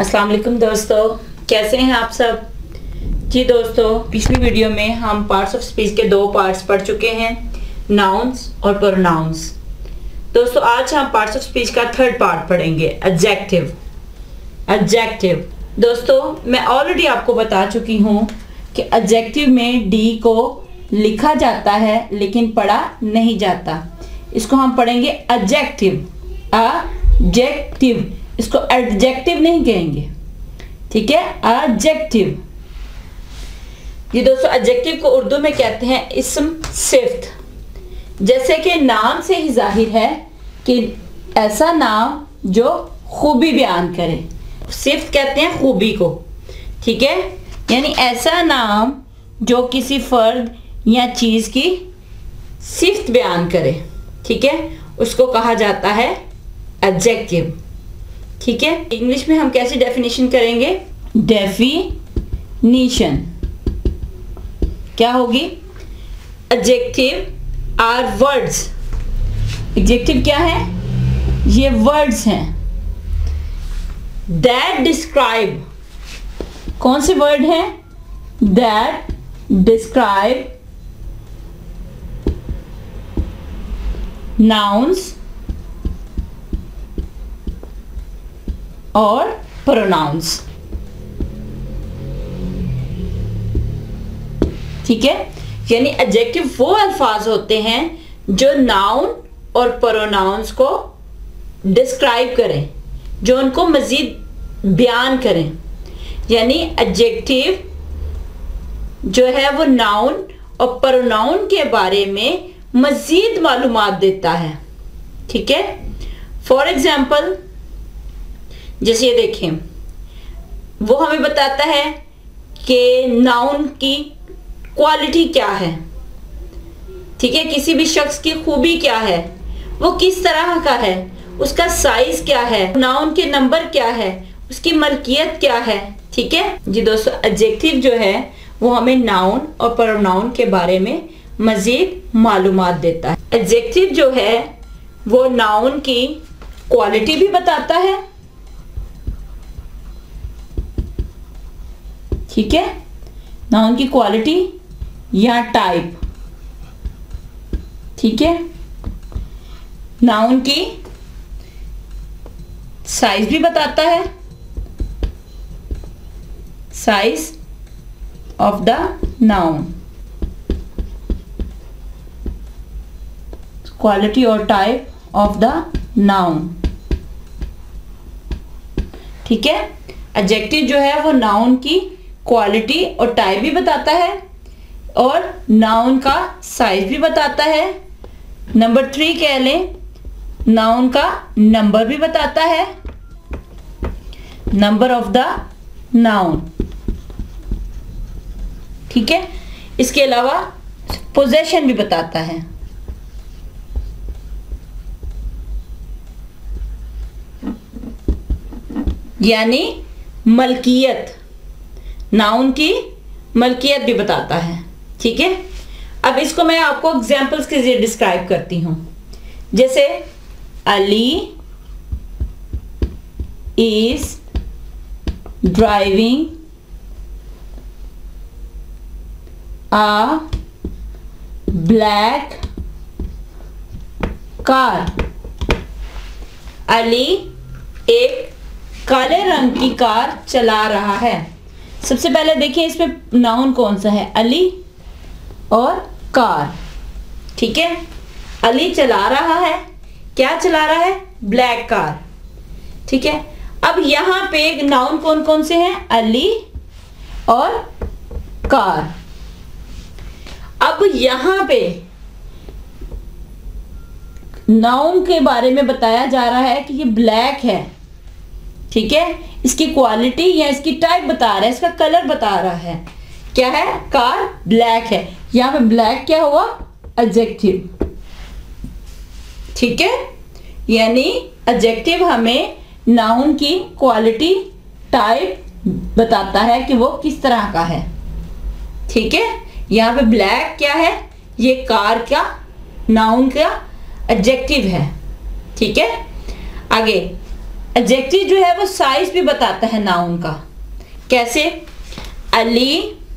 अस्सलाम वालेकुम दोस्तों, कैसे हैं आप सब। जी दोस्तों, पिछली वीडियो में हम पार्ट्स ऑफ स्पीच के 2 पार्ट्स पढ़ चुके हैं, नाउन्स और प्रोनाउंस। दोस्तों आज हम पार्ट्स ऑफ स्पीच का 3rd पार्ट पढ़ेंगे, एडजेक्टिव। एडजेक्टिव दोस्तों मैं ऑलरेडी आपको बता चुकी हूँ कि एडजेक्टिव में डी को लिखा जाता है लेकिन पढ़ा नहीं जाता। इसको हम पढ़ेंगे एडजेक्टिव। एडजेक्टिव, इसको एडजेक्टिव नहीं कहेंगे, ठीक है, एडजेक्टिव। ये दोस्तों एडजेक्टिव को उर्दू में कहते हैं इस्म सिफ्त। जैसे कि नाम से ही जाहिर है कि ऐसा नाम जो खूबी बयान करे, सिफ्त कहते हैं खूबी को, ठीक है, यानी ऐसा नाम जो किसी फर्द या चीज की सिफ्त बयान करे, ठीक है, उसको कहा जाता है एडजेक्टिव, ठीक है। इंग्लिश में हम कैसी डेफिनेशन करेंगे, डेफिनेशन क्या होगी, एडजेक्टिव आर वर्ड्स। एडजेक्टिव क्या है, ये वर्ड्स हैं दैट डिस्क्राइब। कौन से वर्ड हैं, दैट डिस्क्राइब नाउन्स और प्रोनाउंस, ठीक है। यानी एडजेक्टिव वो अल्फाज होते हैं जो नाउन और प्रोनाउंस को डिस्क्राइब करें, जो उनको मजीद बयान करें। यानी एडजेक्टिव जो है वो नाउन और प्रोनाउन के बारे में मजीद मालूमात देता है, ठीक है। फॉर एग्जाम्पल जैसे ये देखें, वो हमें बताता है कि नाउन की क्वालिटी क्या है, ठीक है, किसी भी शख्स की खूबी क्या है, वो किस तरह का है, उसका साइज क्या है, नाउन के नंबर क्या है, उसकी मलकियत क्या है, ठीक है। जी दोस्तों एडजेक्टिव जो है वो हमें नाउन और प्रोनाउन के बारे में मजीद मालूमात देता है। एडजेक्टिव जो है वो नाउन की क्वालिटी भी बताता है, ठीक है, नाउन की क्वालिटी या टाइप, ठीक है, नाउन की साइज भी बताता है, size of the noun, quality और टाइप ऑफ द नाउन, ठीक है। एडजेक्टिव जो है वो नाउन की क्वालिटी और टाइप भी बताता है और नाउन का साइज भी बताता है। नंबर 3 कह लें, नाउन का नंबर भी बताता है, नंबर ऑफ द नाउन, ठीक है। इसके अलावा पोजेशन भी बताता है, यानी मलकियत, नाउन की मलकियत भी बताता है, ठीक है। अब इसको मैं आपको एग्जाम्पल्स के जरिए डिस्क्राइब करती हूं। जैसे Ali is driving a black car. Ali एक काले रंग की कार चला रहा है। सबसे पहले देखिए इसमें नाउन कौन सा है, अली और कार, ठीक है। अली चला रहा है, क्या चला रहा है, ब्लैक कार, ठीक है। अब यहां पे नाउन कौन कौन से हैं, अली और कार। अब यहां पे नाउन के बारे में बताया जा रहा है कि ये ब्लैक है, ठीक है, इसकी क्वालिटी या इसकी टाइप बता रहा है, इसका कलर बता रहा है, क्या है, कार ब्लैक है। यहां पे ब्लैक क्या हुआ, एडजेक्टिव, ठीक है। यानी एडजेक्टिव हमें नाउन की क्वालिटी टाइप बताता है कि वो किस तरह का है, ठीक है। यहां पे ब्लैक क्या है, ये कार का नाउन का एडजेक्टिव है, ठीक है। आगे एडजेक्टिव जो है वो साइज भी बताता है नाउन का। कैसे? Ali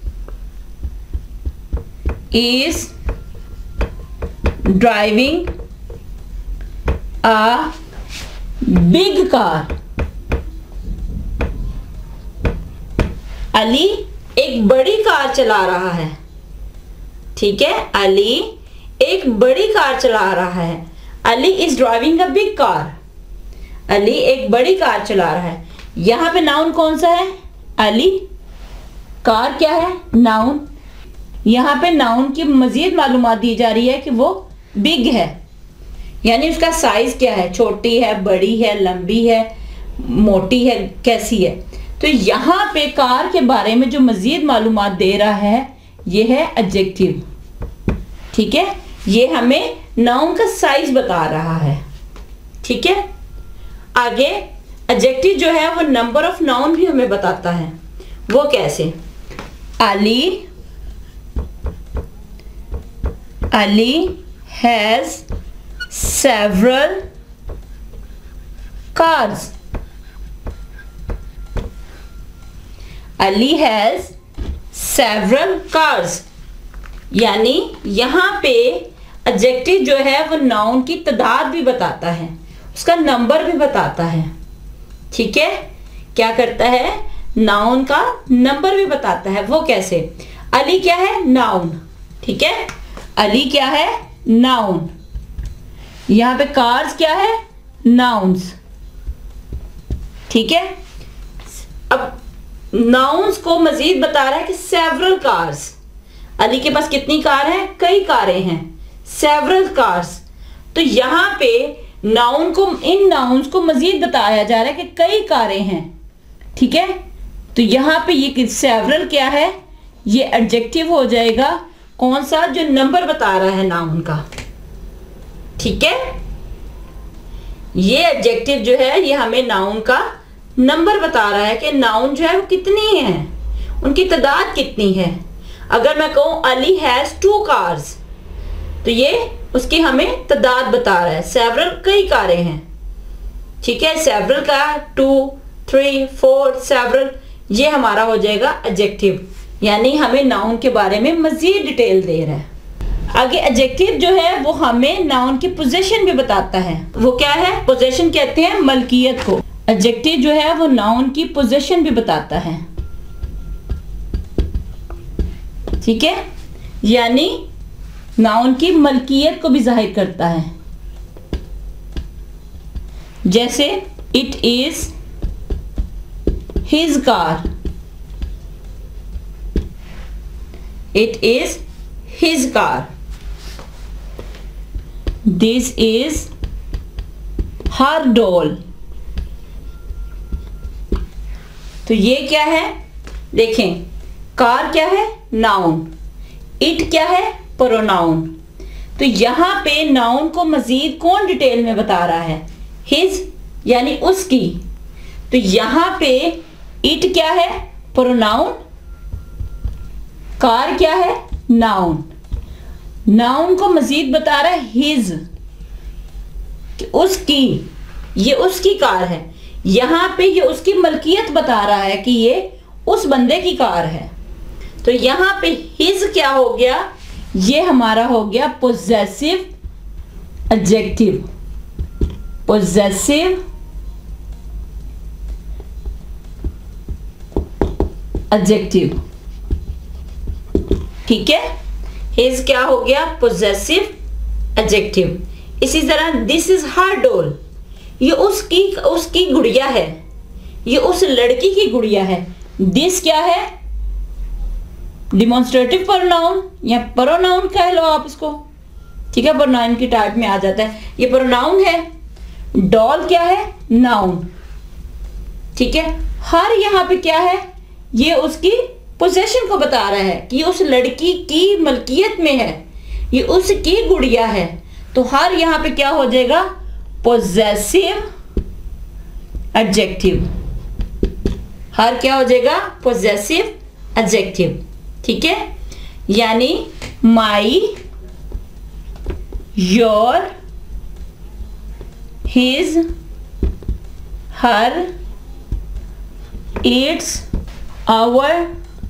is driving a big car. Ali एक बड़ी कार चला रहा है। ठीक है, अली एक बड़ी कार चला रहा है। Ali is driving a big car. Ali एक बड़ी कार चला रहा है। यहां पे नाउन कौन सा है? अली। कार क्या है? नाउन। यहां पे नाउन की मजीद मालूमात दी जा रही है कि वो बिग है, यानी उसका साइज क्या है, छोटी है, बड़ी है, लंबी है, मोटी है, कैसी है। तो यहां पे कार के बारे में जो मजीद मालूमात दे रहा है ये है एडजेक्टिव। ठीक है, ये हमें नाउन का साइज बता रहा है। ठीक है, आगे एडजेक्टिव जो है वो नंबर ऑफ नाउन भी हमें बताता है। वो कैसे? Ali has several cars. Ali has several cars, यानी यहां पे एडजेक्टिव जो है वो नाउन की तादाद भी बताता है, उसका नंबर भी बताता है। ठीक है, क्या करता है? नाउन का नंबर भी बताता है। वो कैसे? अली क्या है? नाउन। ठीक है, अली क्या है? नाउन। यहां पे कार्स क्या है? नाउन्स। ठीक है, अब नाउन्स को मजीद बता रहा है कि सेवरल कार्स। अली के पास कितनी कार है? कई कारें हैं, सेवरल कार्स। तो यहां पे नाउन को, इन नाउन्स को मजीद बताया जा रहा है कि कई कारें हैं। ठीक है, तो यहां पे ये सेवरल क्या है? ये एडजेक्टिव हो जाएगा। कौन सा? जो नंबर बता रहा है नाउन का। ठीक है, ये एडजेक्टिव जो है ये हमें नाउन का नंबर बता रहा है कि नाउन जो है वो कितनी है, उनकी तादाद कितनी है। अगर मैं कहूं अली हैज 2 कार्स, तो ये उसकी हमें तादाद बता रहा है। सेवरल कई कारें हैं। ठीक है, सेवरल का 2, 3, 4 सेवरल, ये हमारा हो जाएगा एडजेक्टिव, यानी हमें नाउन के बारे में मजीद डिटेल दे रहा है। आगे एडजेक्टिव जो है वो हमें नाउन की पोजीशन भी बताता है। वो क्या है? पोजीशन कहते हैं मलकियत को। एडजेक्टिव जो है वो नाउन की पोजीशन भी बताता है। ठीक है, यानी नाउन की मलकियत को भी जाहिर करता है। जैसे it is his car. It is his car. This is her doll. तो ये क्या है? देखें, कार क्या है? नाउन। इट क्या है? प्रोनाउन। तो यहां पे नाउन को मजीद कौन डिटेल में बता रहा है? हिज, यानी उसकी। तो यहां पे इट क्या है? प्रोनाउन। कार क्या है? नाउन। नाउन को मजीद बता रहा है हिज, कि उसकी, ये उसकी कार है। यहां पे ये उसकी मलकियत बता रहा है कि ये उस बंदे की कार है। तो यहां पे हिज क्या हो गया? ये हमारा हो गया पोजेसिव एडजेक्टिव। Possessive adjective. ठीक है, हिज क्या हो गया? Possessive adjective. इसी तरह दिस इज हर डॉल, ये उसकी गुड़िया है, ये उस लड़की की गुड़िया है। दिस क्या है? डिमॉन्स्ट्रेटिव प्रोनाउन या प्रोनाउन कह लो आप इसको। ठीक है, प्रोनाउन की टाइप में आ जाता है, ये प्रोनाउन है। डॉल क्या है? नाउन। ठीक है, हर यहां पे क्या है? ये उसकी पोजेशन को बता रहा है कि ये उस लड़की की मलकियत में है, ये उसकी गुड़िया है। तो हर यहां पे क्या हो जाएगा? Possessive adjective. हर क्या हो जाएगा? Possessive adjective. ठीक है, यानी my, your, his, her, its, our,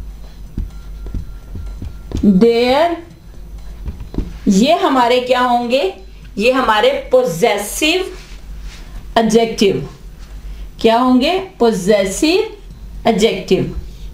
their, ये हमारे क्या होंगे? ये हमारे पोजेसिव एडजेक्टिव। क्या होंगे? Possessive adjective.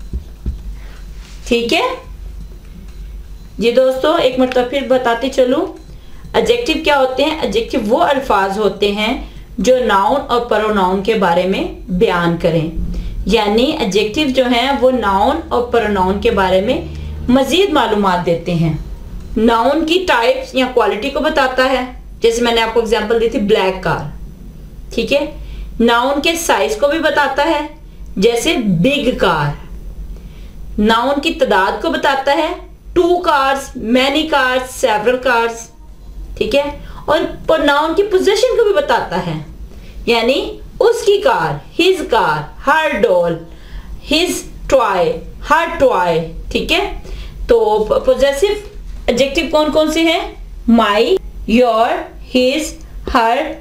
ठीक है जी दोस्तों, एक मरतबा फिर बताते चलूं, एडजेक्टिव क्या होते हैं? एडजेक्टिव वो अल्फाज होते हैं जो नाउन और प्रोनाउन के बारे में बयान करें। यानी एडजेक्टिव जो हैं वो नाउन और प्रोनाउन के बारे में मजीद मालूमात देते हैं। नाउन की टाइप्स या क्वालिटी को बताता है, जैसे मैंने आपको एग्जांपल दी थी ब्लैक कार। ठीक है। नाउन के साइज को भी बताता है, जैसे बिग कार। नाउन की तादाद को बताता है, 2 cars, many cars, several cars. ठीक है। और प्रोनाउन की पोजीशन को भी बताता है, यानी उसकी car, his car, her doll, his toy, her toy. ठीक है। तो पोजेसिव एडजेक्टिव कौन कौन से हैं? My, your, his, her,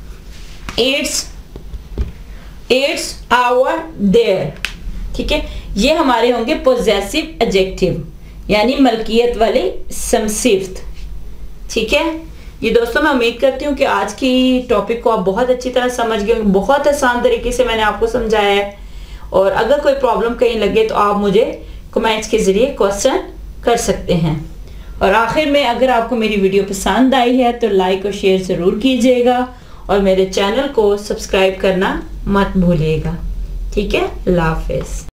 its, our, their. ठीक है। ये हमारे होंगे पोजेसिव एडजेक्टिव, यानी मलकियत वाली समसिफ्त। ठीक है। ये दोस्तों, मैं उम्मीद करती हूँ कि आज की टॉपिक को आप बहुत अच्छी तरह समझ गए। बहुत आसान तरीके से मैंने आपको समझाया है, और अगर कोई प्रॉब्लम कहीं लगे तो आप मुझे कमेंट्स के जरिए क्वेश्चन कर सकते हैं। और आखिर में, अगर आपको मेरी वीडियो पसंद आई है तो लाइक और शेयर ज़रूर कीजिएगा, और मेरे चैनल को सब्सक्राइब करना मत भूलिएगा। ठीक है। अल्लाह हाफिज़।